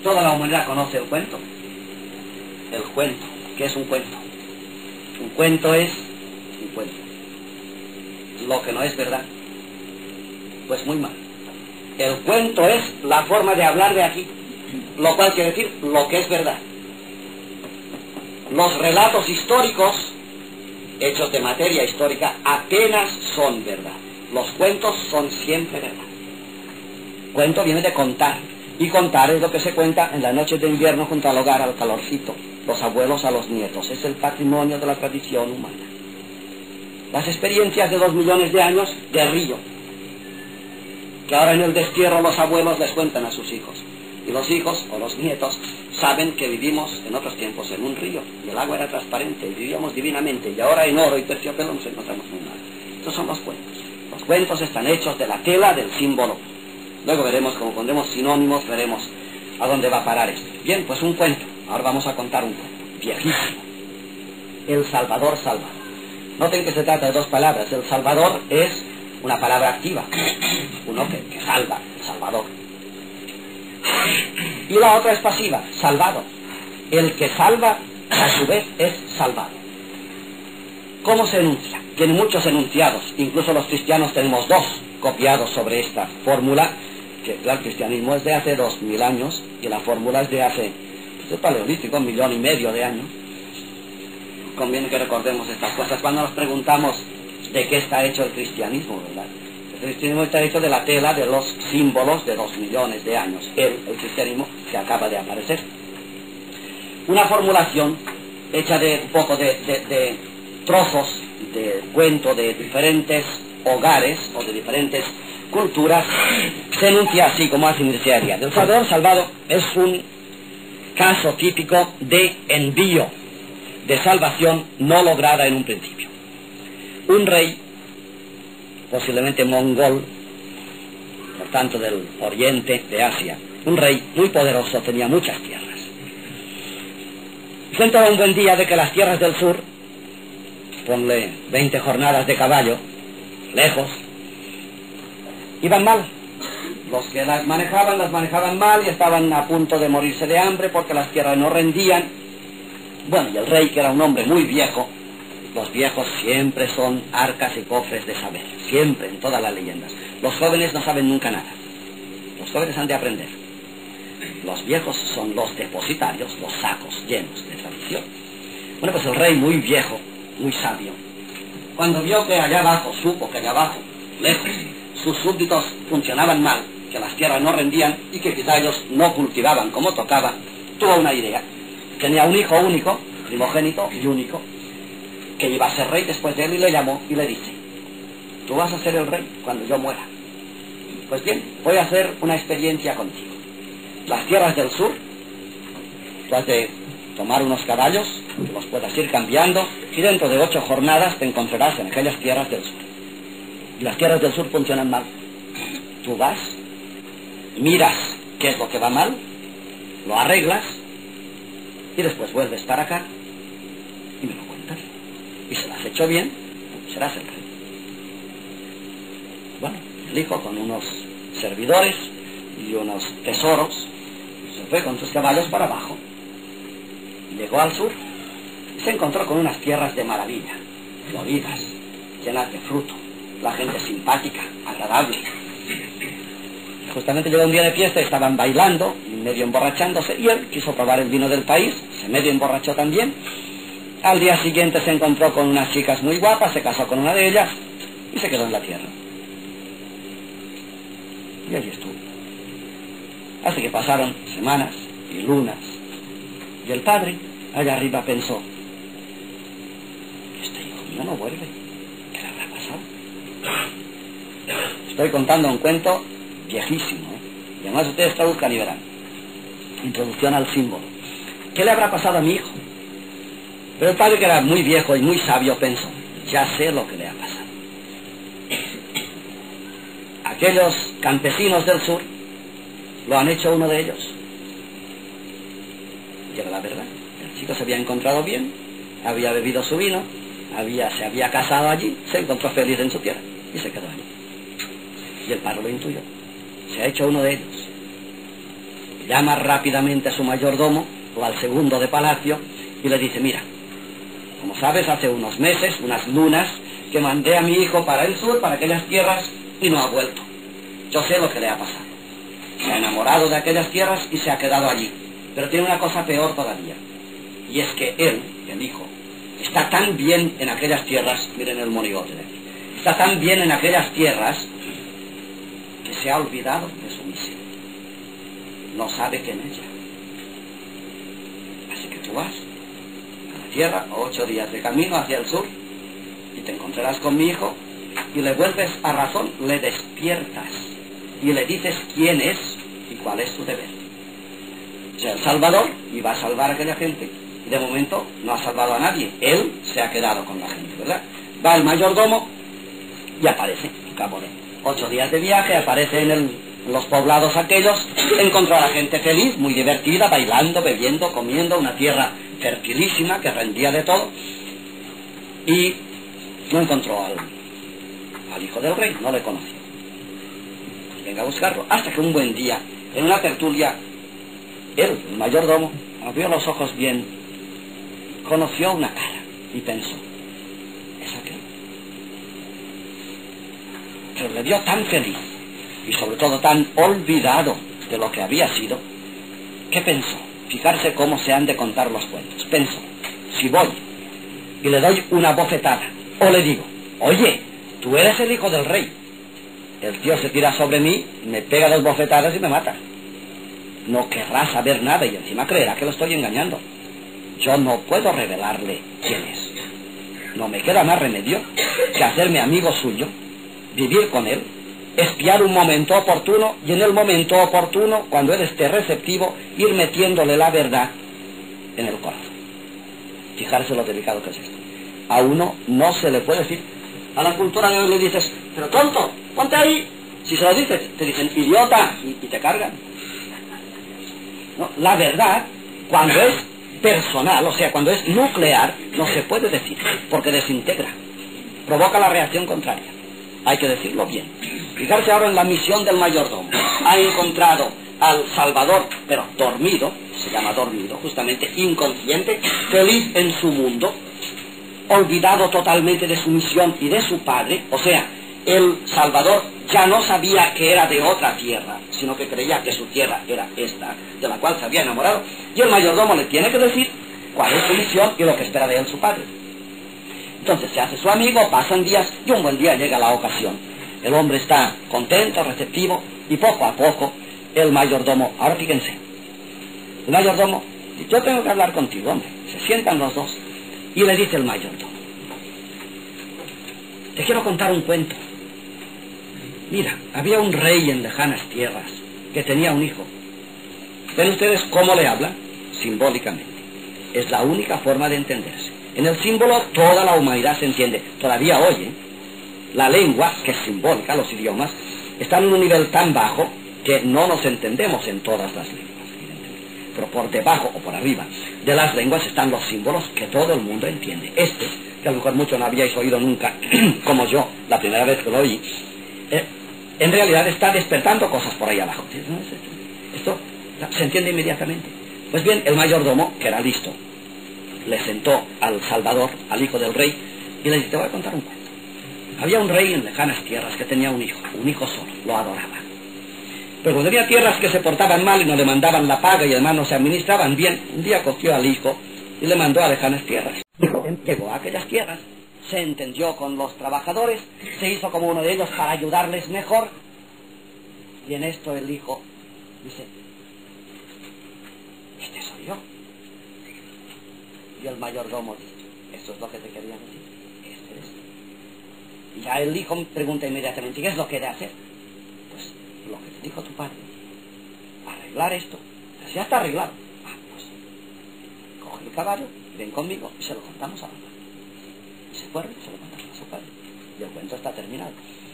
Toda la humanidad conoce el cuento. El cuento. ¿Qué es un cuento? Un cuento es un cuento. Lo que no es verdad, pues muy mal. El cuento es la forma de hablar de aquí, lo cual quiere decir lo que es verdad. Los relatos históricos, hechos de materia histórica, apenas son verdad. Los cuentos son siempre verdad. Cuento viene de contar, y contar es lo que se cuenta en las noches de invierno junto al hogar, al calorcito, los abuelos a los nietos. Es el patrimonio de la tradición humana. Las experiencias de 2 millones de años de río, que ahora en el destierro los abuelos les cuentan a sus hijos. Y los hijos o los nietos saben que vivimos en otros tiempos en un río, y el agua era transparente, y vivíamos divinamente, y ahora en oro y terciopelo nos encontramos muy mal. Estos son los cuentos. Los cuentos están hechos de la tela del símbolo. Luego veremos, como pondremos sinónimos, veremos a dónde va a parar esto. Bien, pues un cuento. Ahora vamos a contar un cuento, viejísimo. El Salvador salvado. Noten que se trata de 2 palabras. El Salvador es una palabra activa, uno que salva, el Salvador. Y la otra es pasiva, salvado. El que salva, a su vez, es salvado. ¿Cómo se enuncia? Tiene muchos enunciados. Incluso los cristianos tenemos 2 copiados sobre esta fórmula, que el cristianismo es de hace 2000 años, y la fórmula es de hace, pues, el paleolítico, 1,5 millones de años. Conviene que recordemos estas cosas cuando nos preguntamos de qué está hecho el cristianismo, ¿verdad? El cristianismo está hecho de la tela de los símbolos de 2 millones de años. El cristianismo que acaba de aparecer. Una formulación hecha de un poco de trozos de cuento de diferentes hogares o de diferentes culturas, se enuncia así como hace iniciaria. El Salvador salvado es un caso típico de envío, de salvación no lograda en un principio. Un rey, posiblemente mongol, por tanto del oriente de Asia, un rey muy poderoso, tenía muchas tierras. Se enteró un buen día de que las tierras del sur, ponle 20 jornadas de caballo, lejos, iban mal. Los que las manejaban mal y estaban a punto de morirse de hambre porque las tierras no rendían. Bueno, y el rey, que era un hombre muy viejo, los viejos siempre son arcas y cofres de saber, siempre, en todas las leyendas. Los jóvenes no saben nunca nada, los jóvenes han de aprender. Los viejos son los depositarios, los sacos llenos de tradición. Bueno, pues el rey, muy viejo, muy sabio, cuando vio que allá abajo, supo que allá abajo, lejos, sus súbditos funcionaban mal, que las tierras no rendían y que quizá ellos no cultivaban como tocaba, tuvo una idea. Tenía un hijo único, primogénito y único, que iba a ser rey después de él, y le llamó y le dice: tú vas a ser el rey cuando yo muera. Pues bien, voy a hacer una experiencia contigo. Las tierras del sur, tú has de tomar unos caballos, que los puedas ir cambiando, y dentro de 8 jornadas te encontrarás en aquellas tierras del sur. Y las tierras del sur funcionan mal. Tú vas, miras qué es lo que va mal, lo arreglas, y después vuelves para acá y me lo cuentas. Y si lo has hecho bien, serás el rey. Bueno, el hijo, con unos servidores y unos tesoros, se fue con sus caballos para abajo. Llegó al sur y se encontró con unas tierras de maravilla, floridas, llenas de fruto, la gente simpática, agradable. Justamente llegó un día de fiesta y estaban bailando y medio emborrachándose, y él quiso probar el vino del país, se medio emborrachó también. Al día siguiente se encontró con unas chicas muy guapas, se casó con una de ellas y se quedó en la tierra. Y allí estuvo. Así que pasaron semanas y lunas, y el padre allá arriba pensó: este hijo mío no vuelve, ¿qué le habrá pasado? Estoy contando un cuento viejísimo, y además ustedes traduzcan y verán. Introducción al símbolo. ¿Qué le habrá pasado a mi hijo? Pero el padre, que era muy viejo y muy sabio, pensó: ya sé lo que le ha pasado. Aquellos campesinos del sur lo han hecho uno de ellos. Y era la verdad. El chico se había encontrado bien, había bebido su vino, se había casado allí, se encontró feliz en su tierra y se quedó allí. Y el padre lo intuyó. Se ha hecho uno de ellos. llama rápidamente a su mayordomo, o al segundo de palacio, y le dice, mira, como sabes, hace unos meses, unas lunas, que mandé a mi hijo para el sur, para aquellas tierras, y no ha vuelto. Yo sé lo que le ha pasado. Se ha enamorado de aquellas tierras y se ha quedado allí. Pero tiene una cosa peor todavía, y es que él, el hijo, está tan bien en aquellas tierras, miren el monigote de aquí, está tan bien en aquellas tierras que se ha olvidado de su misión. No sabe quién es ya. Así que tú vas a la tierra, 8 días de camino hacia el sur, y te encontrarás con mi hijo, y le vuelves a razón, le despiertas, y le dices quién es y cuál es tu deber. O sea, el Salvador iba a salvar a aquella gente, y de momento no ha salvado a nadie, él se ha quedado con la gente, ¿verdad? Va el mayordomo y aparece, al cabo de 8 días de viaje, aparece en los poblados aquellos, encontró a la gente feliz, muy divertida, bailando, bebiendo, comiendo, una tierra fertilísima que rendía de todo, y no encontró al hijo del rey, no le conoció. Pues venga a buscarlo, hasta que un buen día, en una tertulia, él, el mayordomo, abrió los ojos bien, conoció una cara y pensó, es aquel. Pero le vio tan feliz y sobre todo tan olvidado de lo que había sido, que pensó, fijarse cómo se han de contar los cuentos, pensó, si voy y le doy una bofetada, o le digo, oye, tú eres el hijo del rey, el tío se tira sobre mí, me pega 2 bofetadas y me mata. No querrá saber nada y encima creerá que lo estoy engañando. Yo no puedo revelarle quién es. No me queda más remedio que hacerme amigo suyo, vivir con él, espiar un momento oportuno y en el momento oportuno, cuando él esté receptivo, ir metiéndole la verdad en el corazón. Fijarse lo delicado que es esto. A uno no se le puede decir. A la cultura de hoy le dices, pero tonto, ponte ahí. Si se lo dices, te dicen idiota y te cargan. No, la verdad, cuando es personal, o sea, cuando es nuclear, no se puede decir, porque desintegra, provoca la reacción contraria. Hay que decirlo bien. Fijarse ahora en la misión del mayordomo. Ha encontrado al Salvador, pero dormido, se llama dormido, justamente inconsciente, feliz en su mundo, olvidado totalmente de su misión y de su padre, o sea, el Salvador ya no sabía que era de otra tierra, sino que creía que su tierra era esta, de la cual se había enamorado, y el mayordomo le tiene que decir cuál es su misión y lo que espera de él su padre. Entonces se hace su amigo, pasan días, y un buen día llega la ocasión. El hombre está contento, receptivo, y poco a poco el mayordomo, ahora fíjense, el mayordomo, yo tengo que hablar contigo, hombre. Se sientan los dos, y le dice el mayordomo, te quiero contar un cuento. Mira, había un rey en lejanas tierras que tenía un hijo. ¿Ven ustedes cómo le habla? Simbólicamente. Es la única forma de entenderse. En el símbolo toda la humanidad se entiende. Todavía hoy, la lengua, que es simbólica, los idiomas, están en un nivel tan bajo que no nos entendemos en todas las lenguas. Pero por debajo o por arriba de las lenguas están los símbolos que todo el mundo entiende. Este, que a lo mejor muchos no habíais oído nunca, como yo, la primera vez que lo oí, en realidad está despertando cosas por ahí abajo. Esto se entiende inmediatamente. Pues bien, el mayordomo, que era listo, le sentó al Salvador, al hijo del rey, y le dice, te voy a contar un cuento. Había un rey en lejanas tierras que tenía un hijo solo, lo adoraba. Pero cuando había tierras que se portaban mal y no le mandaban la paga y además no se administraban bien, un día cogió al hijo y le mandó a lejanas tierras. Llegó a aquellas tierras, se entendió con los trabajadores, se hizo como uno de ellos para ayudarles mejor, y en esto el hijo dice, este soy yo. Y el mayordomo dice, esto es lo que te quería decir, este es. Y ya el hijo pregunta inmediatamente, ¿qué es lo que he de hacer? Pues lo que te dijo tu padre, arreglar esto. Ya está arreglado. Pues coge el caballo, ven conmigo y se lo contamos a papá. Y se fueron y se lo contamos a su padre. Y el cuento está terminado.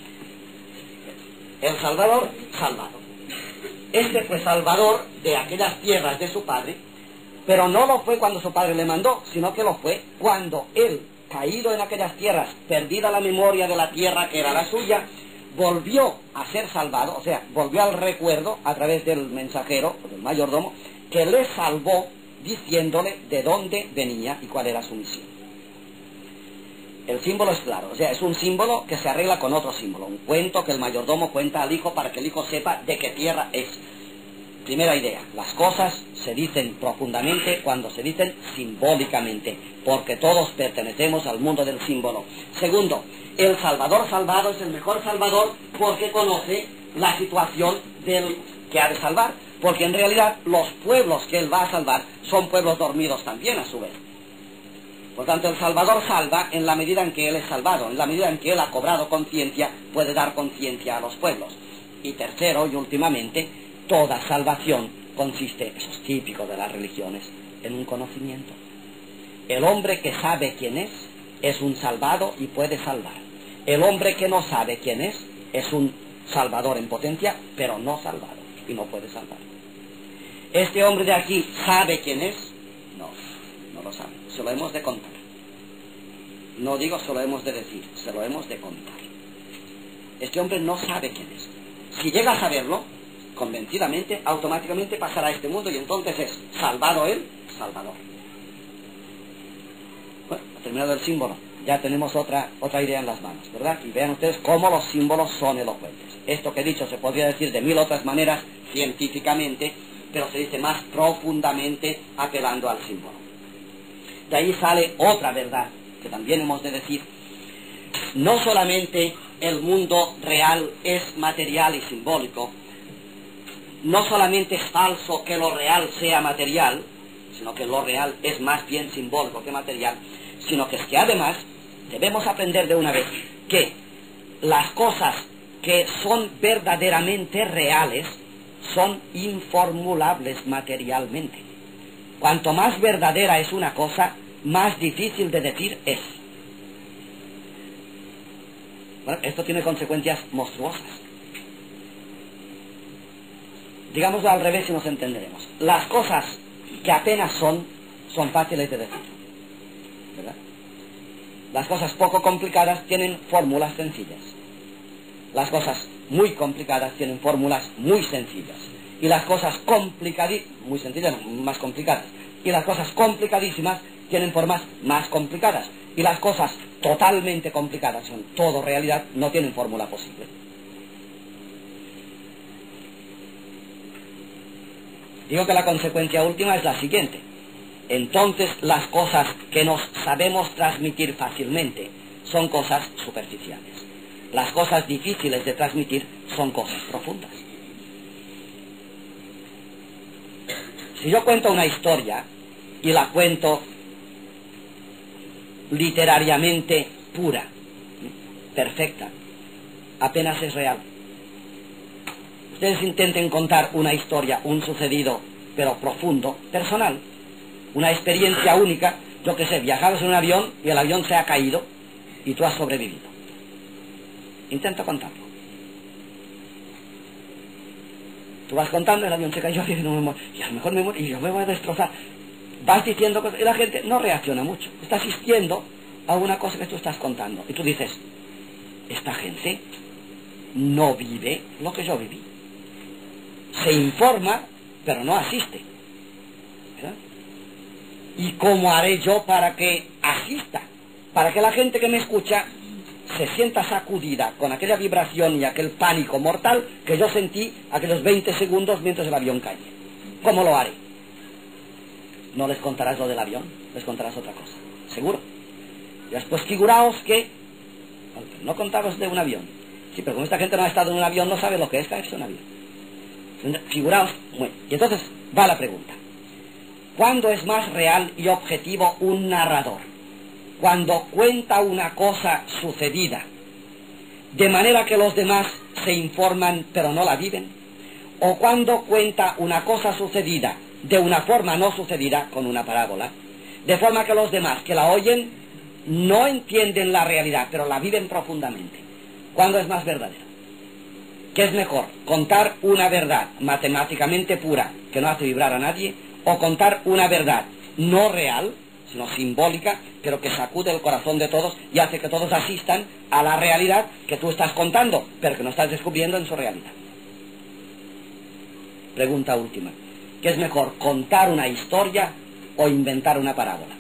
El Salvador, salvado. Este fue salvador de aquellas tierras de su padre, pero no lo fue cuando su padre le mandó, sino que lo fue cuando él, caído en aquellas tierras, perdida la memoria de la tierra que era la suya, volvió a ser salvado, o sea, volvió al recuerdo a través del mensajero, del mayordomo, que le salvó diciéndole de dónde venía y cuál era su misión. El símbolo es claro, o sea, es un símbolo que se arregla con otro símbolo, un cuento que el mayordomo cuenta al hijo para que el hijo sepa de qué tierra es. Primera idea, las cosas se dicen profundamente cuando se dicen simbólicamente, porque todos pertenecemos al mundo del símbolo. Segundo, el Salvador salvado es el mejor Salvador porque conoce la situación del que ha de salvar, porque en realidad los pueblos que él va a salvar son pueblos dormidos también a su vez. Por tanto, el Salvador salva en la medida en que él es salvado, en la medida en que él ha cobrado conciencia, puede dar conciencia a los pueblos. Y tercero y últimamente, toda salvación consiste, eso es típico de las religiones, en un conocimiento. El hombre que sabe quién es un salvado y puede salvar. El hombre que no sabe quién es un salvador en potencia, pero no salvado, y no puede salvar. Este hombre de aquí sabe quién es, no lo sabe, se lo hemos de contar. No digo se lo hemos de decir, se lo hemos de contar. Este hombre no sabe quién es. Si llega a saberlo, convencidamente, automáticamente pasará a este mundo y entonces es salvado él, salvador. Bueno, ha terminado el símbolo, ya tenemos otra idea en las manos, ¿verdad? Y vean ustedes cómo los símbolos son elocuentes. Esto que he dicho se podría decir de mil otras maneras científicamente, pero se dice más profundamente apelando al símbolo. De ahí sale otra verdad que también hemos de decir. No solamente el mundo real es material y simbólico, no solamente es falso que lo real sea material, sino que lo real es más bien simbólico que material, sino que es que además debemos aprender de una vez que las cosas que son verdaderamente reales son informulables materialmente. Cuanto más verdadera es una cosa, más difícil de decir es. Bueno, esto tiene consecuencias monstruosas. Digámoslo al revés y nos entenderemos. Las cosas que apenas son fáciles de decir, ¿verdad? Las cosas poco complicadas tienen fórmulas sencillas. Las cosas muy complicadas tienen fórmulas muy sencillas. Y las cosas muy sencillas, más complicadas. Y las cosas complicadísimas tienen formas más complicadas. Y las cosas totalmente complicadas, son todo realidad, no tienen fórmula posible. Digo que la consecuencia última es la siguiente. Entonces las cosas que nos sabemos transmitir fácilmente son cosas superficiales. Las cosas difíciles de transmitir son cosas profundas. Si yo cuento una historia y la cuento literariamente pura, perfecta, apenas es real. Ustedes intenten contar una historia, un sucedido, pero profundo, personal, una experiencia única, yo que sé, viajabas en un avión y el avión se ha caído y tú has sobrevivido. Intenta contarlo. Tú vas contando, el avión se cayó y no me muero, y a lo mejor me muero y yo me voy a destrozar. Vas diciendo cosas y la gente no reacciona mucho. Está asistiendo a una cosa que tú estás contando. Y tú dices, esta gente no vive lo que yo viví. Se informa, pero no asiste. ¿Verdad? ¿Y cómo haré yo para que asista? Para que la gente que me escucha se sienta sacudida con aquella vibración y aquel pánico mortal que yo sentí aquellos 20 segundos mientras el avión caía. ¿Cómo lo haré? No les contarás lo del avión, les contarás otra cosa, seguro. Y después figuraos que no contaros de un avión. Sí, pero como esta gente no ha estado en un avión, no sabe lo que es caerse en un avión. Figuraos, bueno, y entonces va la pregunta. ¿Cuándo es más real y objetivo un narrador? Cuando cuenta una cosa sucedida, de manera que los demás se informan pero no la viven, o cuando cuenta una cosa sucedida de una forma no sucedida, con una parábola, de forma que los demás que la oyen no entienden la realidad, pero la viven profundamente. ¿Cuándo es más verdadero? ¿Qué es mejor? ¿Contar una verdad matemáticamente pura que no hace vibrar a nadie, o contar una verdad no real, sino simbólica, pero que sacude el corazón de todos y hace que todos asistan a la realidad que tú estás contando, pero que no estás descubriendo en su realidad. Pregunta última. ¿Qué es mejor, contar una historia o inventar una parábola?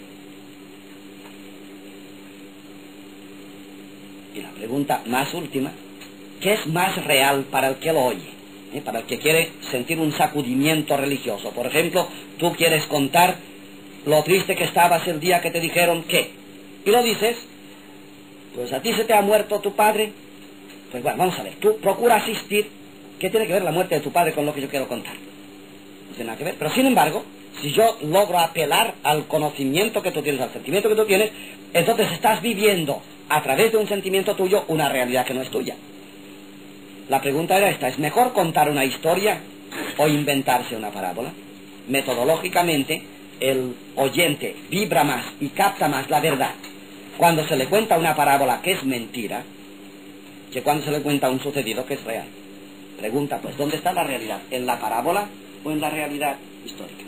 Y la pregunta más última, ¿qué es más real para el que lo oye? Para el que quiere sentir un sacudimiento religioso. Por ejemplo, tú quieres contar lo triste que estabas el día que te dijeron que, y lo dices, pues a ti se te ha muerto tu padre. Pues bueno, vamos a ver, tú procura asistir. ¿Qué tiene que ver la muerte de tu padre con lo que yo quiero contar? No tiene nada que ver. Pero sin embargo, si yo logro apelar al conocimiento que tú tienes, al sentimiento que tú tienes, entonces estás viviendo a través de un sentimiento tuyo una realidad que no es tuya. La pregunta era esta: ¿es mejor contar una historia o inventarse una parábola? Metodológicamente, el oyente vibra más y capta más la verdad cuando se le cuenta una parábola que es mentira que cuando se le cuenta un sucedido que es real. Pregunta, pues, ¿dónde está la realidad? ¿En la parábola o en la realidad histórica?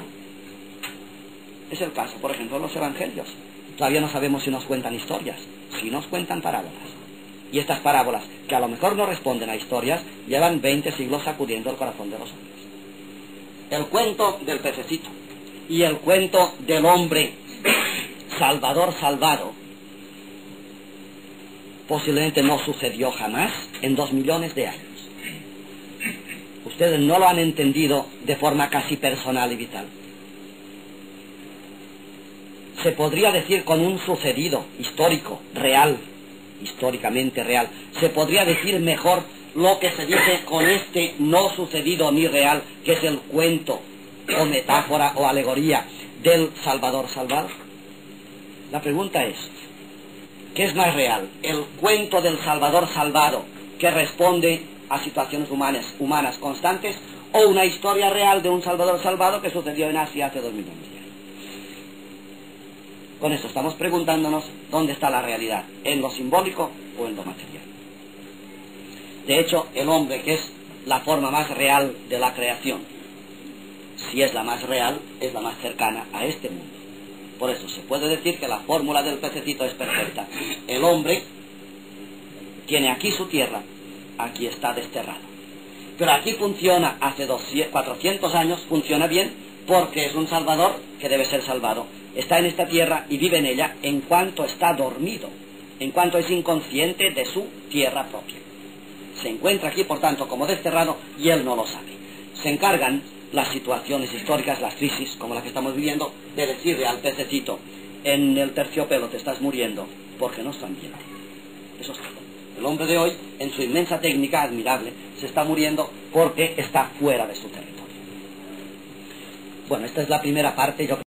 Es el caso, por ejemplo, de los evangelios. Todavía no sabemos si nos cuentan historias, si nos cuentan parábolas. Y estas parábolas, que a lo mejor no responden a historias, llevan 20 siglos sacudiendo el corazón de los hombres. El cuento del pececito y el cuento del hombre salvador salvado posiblemente no sucedió jamás en 2 millones de años. Ustedes no lo han entendido de forma casi personal y vital. Se podría decir con un sucedido histórico, real, históricamente real. Se podría decir mejor lo que se dice con este no sucedido ni real, que es el cuento o metáfora o alegoría del Salvador salvado. La pregunta es, ¿qué es más real? ¿El cuento del Salvador salvado que responde a situaciones humanas constantes, o una historia real de un Salvador salvado que sucedió en Asia hace 2 millones de años? Con eso estamos preguntándonos dónde está la realidad, en lo simbólico o en lo material. De hecho, el hombre, que es la forma más real de la creación, si es la más real, es la más cercana a este mundo. Por eso se puede decir que la fórmula del pececito es perfecta. El hombre tiene aquí su tierra, aquí está desterrado. Pero aquí funciona, hace 400 años, funciona bien, porque es un salvador que debe ser salvado. Está en esta tierra y vive en ella en cuanto está dormido, en cuanto es inconsciente de su tierra propia. Se encuentra aquí, por tanto, como desterrado, y él no lo sabe. Se encargan las situaciones históricas, las crisis, como la que estamos viviendo, de decirle al pececito: en el terciopelo te estás muriendo porque no es tu ambiente. Eso es todo. El hombre de hoy, en su inmensa técnica admirable, se está muriendo porque está fuera de su territorio. Bueno, esta es la primera parte. Yo